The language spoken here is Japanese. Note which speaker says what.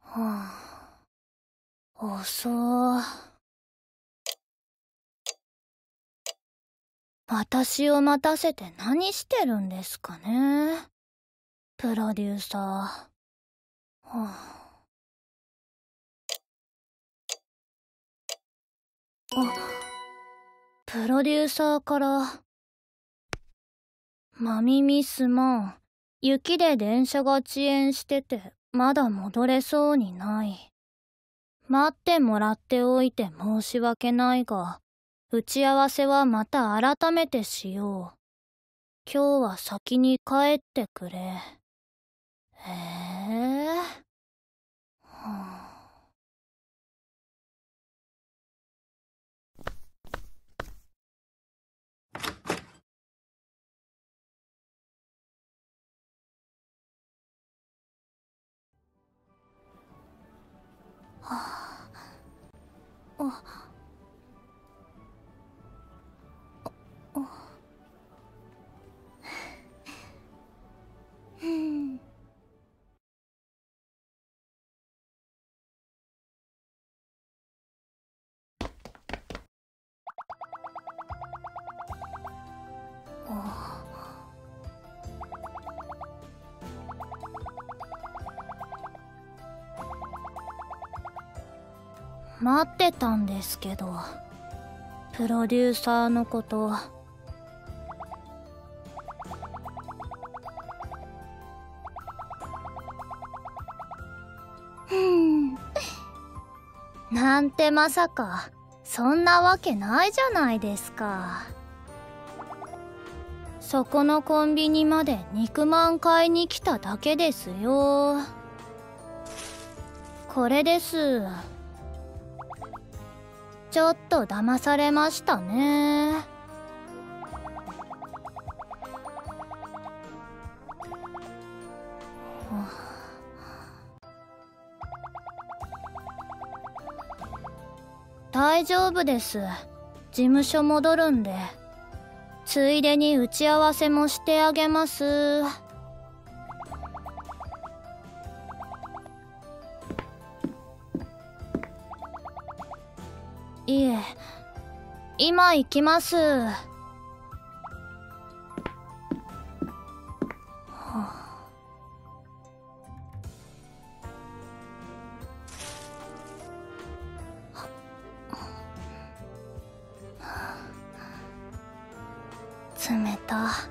Speaker 1: 遅ー。私を待たせて何してるんですかね、プロデューサー。プロデューサーからマミミすまん。雪で電車が遅延しててまだ戻れそうにない。待ってもらっておいて申し訳ないが、打ち合わせはまた改めてしよう。今日は先に帰ってくれ。へえ。待ってたんですけど、プロデューサーのこと。なんてまさか、そんなわけないじゃないですか。そこのコンビニまで肉まん買いに来ただけですよ。これです。ちょっと騙されましたね。大丈夫です。事務所戻るんで。ついでに打ち合わせもしてあげます。いえ、今行きます。冷た。